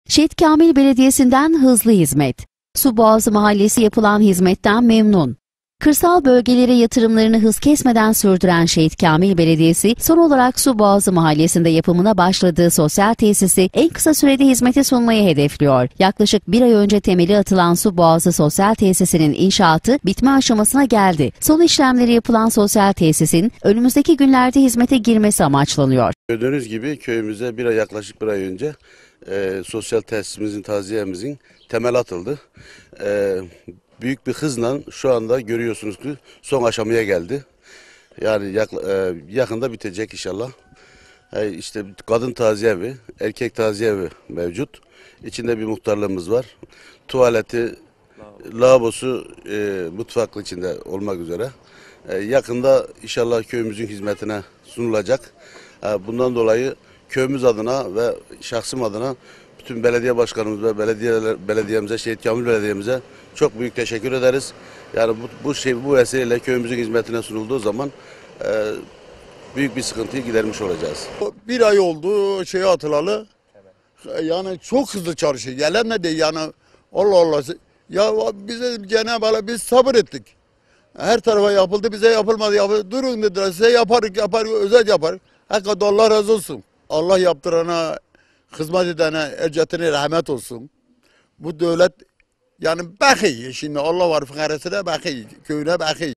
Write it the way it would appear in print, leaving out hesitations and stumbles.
Şehit Kamil Belediyesi'nden hızlı hizmet. Suboğazı Mahallesi yapılan hizmetten memnun. Kırsal bölgelere yatırımlarını hız kesmeden sürdüren Şehit Kamil Belediyesi, son olarak Suboğazı Mahallesi'nde yapımına başladığı sosyal tesisi en kısa sürede hizmete sunmayı hedefliyor. Yaklaşık bir ay önce temeli atılan Suboğazı Sosyal Tesisi'nin inşaatı bitme aşamasına geldi. Son işlemleri yapılan sosyal tesisin önümüzdeki günlerde hizmete girmesi amaçlanıyor. Gördüğünüz gibi köyümüze yaklaşık bir ay önce sosyal tesisimizin, taziyemizin temeli atıldı. Büyük bir hızla şu anda görüyorsunuz ki son aşamaya geldi. Yani yakında bitecek inşallah. İşte kadın taziye evi, erkek taziye evi mevcut. İçinde bir muhtarlığımız var. Tuvaleti, lavabosu mutfaklı içinde olmak üzere. Yakında inşallah köyümüzün hizmetine sunulacak. Bundan dolayı köyümüz adına ve şahsım adına bütün belediye başkanımız ve belediyemize, Şehit Kamil Belediye'mize çok büyük teşekkür ederiz. Yani bu vesileyle köyümüzün hizmetine sunulduğu zaman büyük bir sıkıntıyı gidermiş olacağız. Bir ay oldu şeye atılalı. Yani çok hızlı çalışıyor. Gelemedi yani. Allah Allah. Ya bize Cenab-ı Allah biz sabır ettik. Her tarafa yapıldı, bize yapılmadı. Durun dediler, size yapar, özel yapar. Hakikaten Allah razı olsun. Allah yaptırana, hizmet edene, ecretine rahmet olsun. Bu devlet yani bakıyor. Şimdi Allah var fıkarasına bakıyor, köyüne bakıyor.